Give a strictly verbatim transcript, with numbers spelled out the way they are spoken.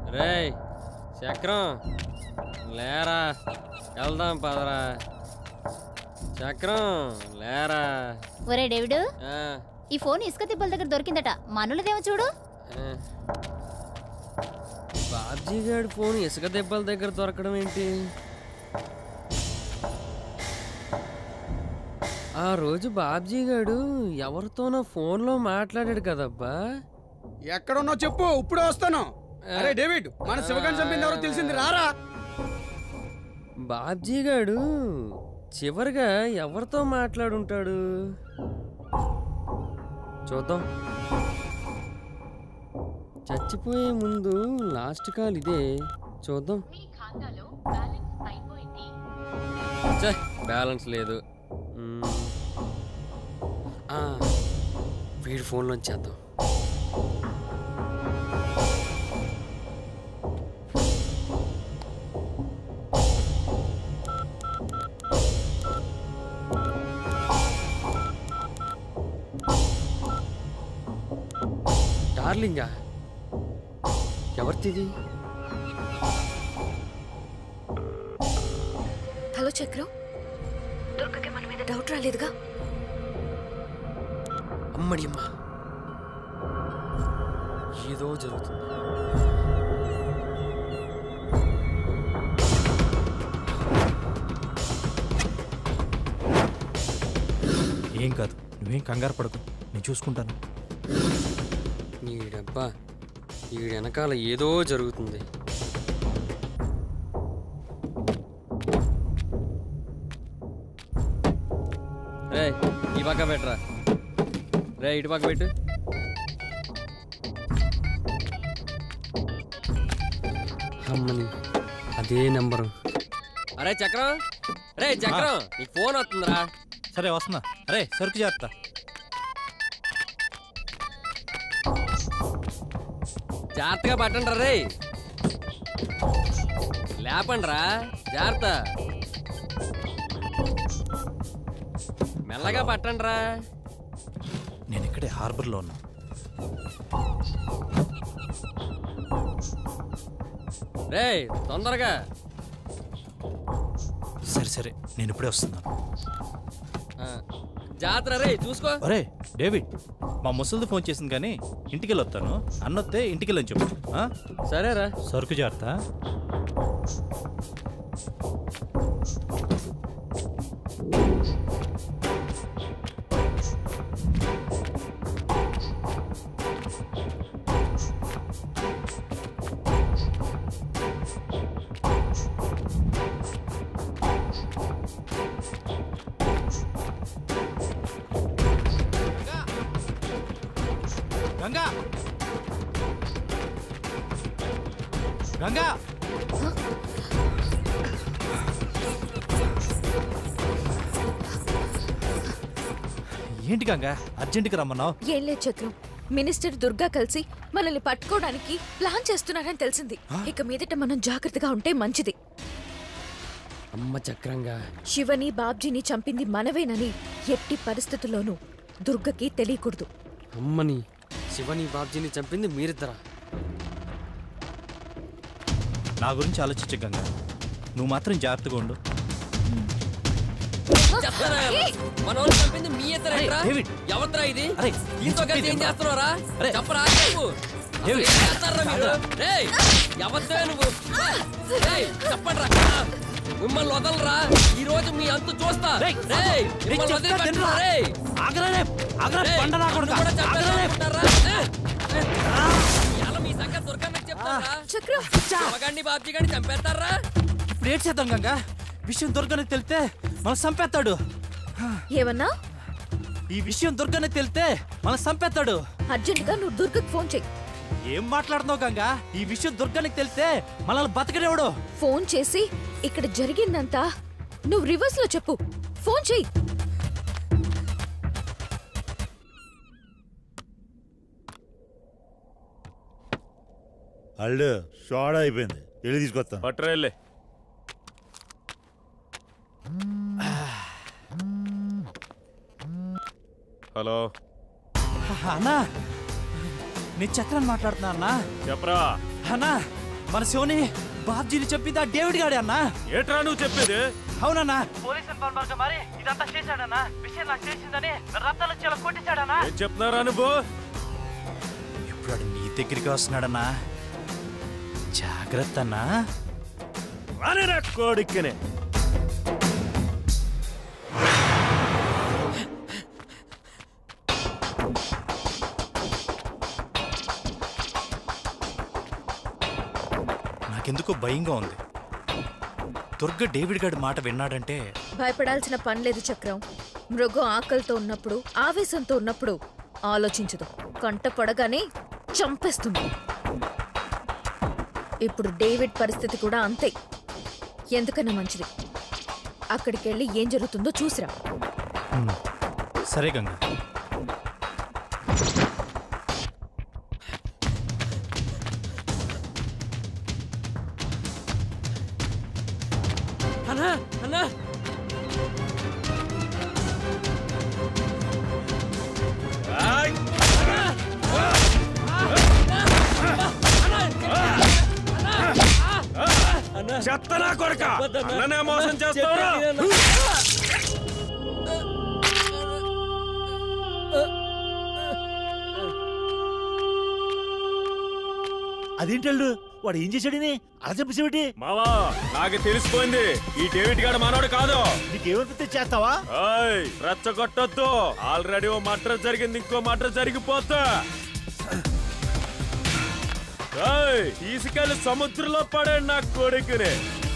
రేయ్ చక్రం లేరా వెళ్దాం పదరా. చక్రం లేరా. ఒరే డేవిడ్, ఈ ఫోన్ ఇసుక తిప్పల దగ్గర దొరికిందట, మనోళ్ళదేమో చూడు. బాబ్జీ గారి ఫోన్ ఇసుక తిప్పల దగ్గర దొరకడం ఏంటి? ఆ రోజు బాబ్జీ గారు ఎవరితోనో ఫోన్లో మాట్లాడాడు కదబ్బా. ఎక్కడున్నావు చెప్పు, ఇప్పుడే వస్తాను. అరే డేవిడ్, మన శివగాని చంపింది ఎవరో తెలిసింది, రారా. బాబ్జీ గారు చివరిగా ఎవరితో మాట్లాడుంటాడు చూద్దాం. చచ్చిపోయే ముందు లాస్ట్ కాల్ ఇదే, చూద్దాం. బ్యాలెన్స్ లేదు. వీడి ఫోన్లోంచి చేద్దాం. డార్లింగా ఎవరిది? హలో చక్రం, దుర్గకి మన మీద డౌట్ రాలేదుగా? అమ్మడి అమ్మ, ఏదో జరుగుతుంది. ఏం కాదు, నువ్వేం కంగారు పడకు, నేను చూసుకుంటాను. ఈడబ్బా, ఈడ వెనకాల ఏదో జరుగుతుంది. రే ఈ పక్క పెట్టరా. రే ఇటు పక్క పెట్టు. అమ్మని అదే నెంబరు. అరే చక్రం, రే చక్రం, నీకు ఫోన్ వస్తుందిరా. సరే వస్తున్నా. అరే సరుకు చేస్తా. జాగ్రత్తగా పట్టండి రే, లేపండి రా, జాగ్రత్త, మెల్లగా పట్టండి రా. నేను ఇక్కడే హార్బర్లో ఉన్నా. రే తొందరగా. సరే సరే, నేను ఇప్పుడే వస్తున్నాను. జాగ్రత్త రే, చూసుకో. అరే డేవిడ్, మా ముసలిది ఫోన్ చేసింది కానీ ఇంటికి వెళ్ళి వస్తాను. అన్నొస్తే ఇంటికి వెళ్ళని చెప్పు. సరేరా, సరుకు జాగ్రత్త. గంగా, గంగా, ఏంటి గంగా అర్జెంటుగా రమ్మన్నావు? ఏం లేదు చక్రం, మినిస్టర్ దుర్గా కలిసి మనల్ని పట్టుకోవడానికి ప్లాన్ చేస్తున్నారని తెలిసింది. ఇక మీదట మనం జాగ్రత్తగా ఉంటే మంచిది. అమ్మ చక్రంగా, శివని బాబ్జీని చంపింది మనవేనని ఎట్టి పరిస్థితుల్లోనూ దుర్గకి తెలియకూడదు. అమ్మని శివని బాబ్జీని చంపింది మీరిద్దరా? నా గురించి ఆలోచించు గంగా, నువ్వు మాత్రం జాగ్రత్తగా ఉండు. చంపింది మీ ఇద్దరా? ఎవరిరా ఇది? ఇంతో కలిసి ఏం చేస్తున్నారా? చెప్పరా చెప్పు. ఎవరితో నువ్వు? చెప్పండి రా, మిమ్మల్ని వదలరా. ఈ రోజు మీ అంతు చూస్తా. మీ సంగతి దుర్గన్నకి చెప్తారా? బాబ్జీ గారిని చంపేస్తారా? ఇప్పుడు ఏం చేద్దాం గంగా? విషయం దుర్గన్నకి తెలితే మనం చంపేస్తాడు. ఏమన్నా? ఈ విషయం దుర్గన్నకి తెలితే మనం చంపేస్తాడు. అర్జెంటుగా నువ్వు దుర్గకి ఫోన్ చెయ్యి. ఏం మాట్లాడుతున్నావు గంగా? ఈ విషయం దుర్గన్నకి తెలితే మనల్ని బతకనేవాడు. ఫోన్ చేసి ఇక్కడ జరిగిందంతా నువ్వు రివర్స్ లో చెప్పు. ఫోన్ చెయ్యి. అల్లు షోడా అయిపోయింది, వెళ్ళి తీసుకొస్తా. పట్టరేళ్ళే. హలో అన్నా, నీ చక్రాన్ని మాట్లాడుతున్నా అన్నా. చెప్పరా అన్నా, మన శివని బాబ్జీని చెప్పింది ఆ డేవిడ్ గాడే అన్నా. ఏట్రా నువ్వు చెప్పేది? అవునన్నా. పోలీస్ ఇన్ఫార్మర్ గా మరి ఇదంతా చేశాడన్నా. విషయం నాకు తెలిసిందని రత్నాలు చాలా కొట్టించాడన్నా. ఏం చెప్తున్నారా నువ్వు? ఇప్పుడు వాడు నీ దగ్గరికి వస్తున్నాడన్నా, జాగ్రత్త అన్నా. రానేరా కోడిక్కనే. నాకెందుకో భయంగా ఉంది. దుర్గ డేవిడ్ గారి మాట విన్నాడంటే భయపడాల్సిన పని లేదు చక్రం. మృగం ఆకలితో ఉన్నప్పుడు, ఆవేశంతో ఉన్నప్పుడు ఆలోచించదు, కంట పడగానే చంపేస్తుంది. ఇప్పుడు డేవిడ్ పరిస్థితి కూడా అంతే. ఎందుకన్నా మంచిది అక్కడికి వెళ్ళి ఏం జరుగుతుందో చూసిరా. సరే గంగా. అన్నా అన్నా చెత్తనా కొడక, అన్ననే మోసం చేస్తావురా? అదేంటల్లు వాడు ఏం చేశాడని అలా చెప్పేసేమిటి? మావా నాకు తెలిసిపోయింది, ఈ డేవిడ్ గాడు మనోడు కాదు. నీకేమనిపిస్తే చేస్తావా? రెచ్చగొట్టొద్దు, ఆల్రెడీ ఓ మర్డర్ జరిగింది, ఇంకో మర్డర్ జరిగిపోతా. తీసుకెళ్లి సముద్రంలో పడే నా కొడుకుని.